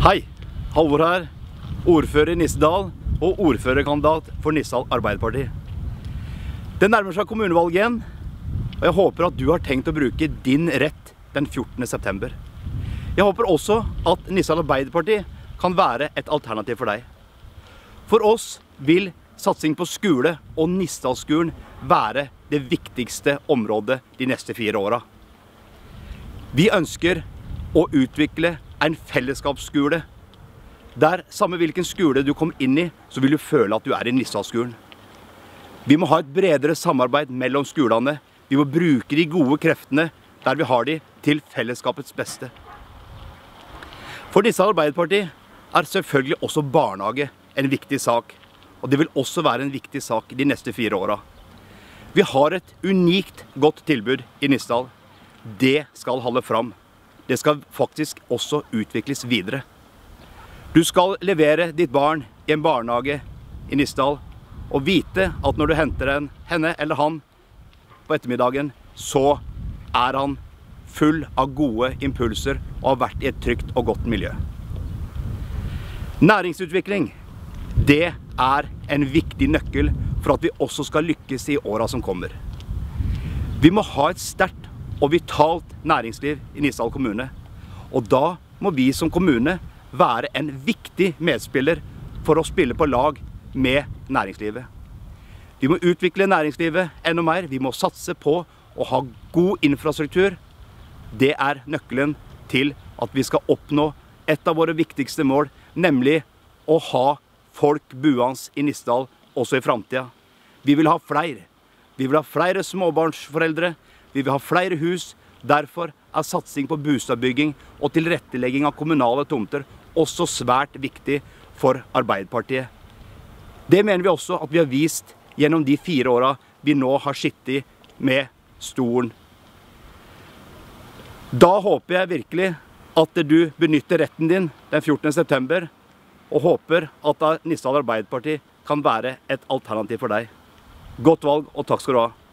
Hei, Halvor her, ordfører i Nissedal og ordførerkandidat for Nissedal Arbeiderparti. Det nærmer seg kommunevalg igjen, og jeg håper at du har tenkt å bruke din rett den 14. september. Jeg håper også at Nissedal Arbeiderparti kan være et alternativ for deg. For oss vil satsing på skole og Nissedalsskolen være det viktigste området de neste 4 årene. Vi ønsker å utvikle en fellesskapsskole, der samme hvilken skole du kommer inn i, så vil du føle at du er i Nissedalsskolen. Vi må ha et bredere samarbeid mellom skolene. Vi må bruke de gode kreftene der vi har de til fellesskapets beste. For Nissedal Arbeiderparti er selvfølgelig også barnehage en viktig sak, og det vil også være en viktig sak de neste 4 årene. Vi har et unikt godt tilbud i Nissedal. Det skal holde fram. Det skal faktisk også utvikles videre. Du skal levere ditt barn i en barnehage i Nissedal, og vite at når du henter henne eller han på ettermiddagen, så er han full av gode impulser og har vært i et trygt og godt miljø. Næringsutvikling, det er en viktig nøkkel for at vi også skal lykkes i årene som kommer. Vi må ha et sterkt og vitalt næringsliv i Nissedal kommune, og da må vi som kommune være en viktig medspiller for å spille på lag med næringslivet. Vi må utvikle næringslivet enda mer, vi må satse på å ha god infrastruktur. Det er nøkkelen til at vi skal oppnå et av våre viktigste mål, nemlig å ha folk buende i Nissedal også i fremtiden. Vi vil ha flere. Vi vil ha flere småbarnsforeldre. Vi vil ha flere hus. Derfor er satsing på boligbygging og tilrettelegging av kommunale tomter også svært viktig for Arbeiderpartiet. Det mener vi også at vi har vist gjennom de 4 årene vi nå har sittet med stolen. Da håper jeg virkelig at du benytter retten din den 14. september, og håper at Nissedal Arbeiderparti kan være et alternativ for deg. Godt valg, og takk skal du ha.